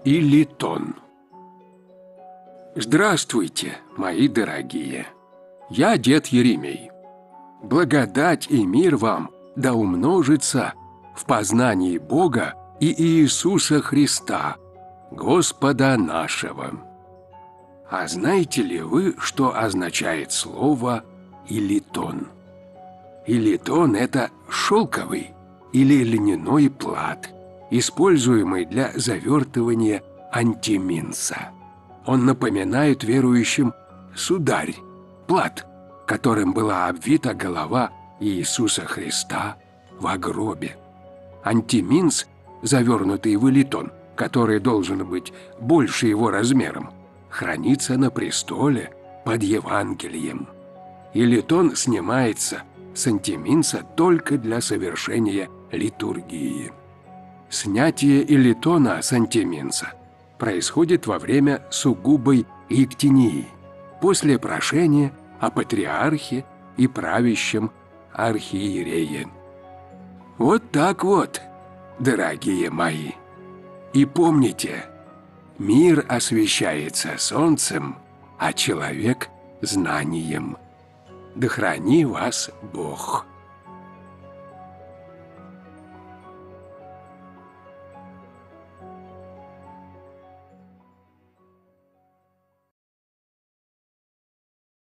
и литон. Здравствуйте, мои дорогие! Я дед Еремей. Благодать и мир вам да умножится в познании Бога и Иисуса Христа, Господа нашего. А знаете ли вы, что означает слово «илитон»? Илитон – это шелковый или льняной плат, используемый для завертывания антиминса. Он напоминает верующим сударь, плат, которым была обвита голова Иисуса Христа в гробе. Антиминс, завернутый в илитон, который должен быть больше его размером, хранится на престоле под Евангелием. Илитон снимается с антиминса только для совершения литургии. Снятие илитона с антиминса происходит во время сугубой иктинии, после прошения о патриархе и правящем архиерее. Вот так вот, дорогие мои. И помните, мир освещается солнцем, а человек – знанием. Да храни вас Бог!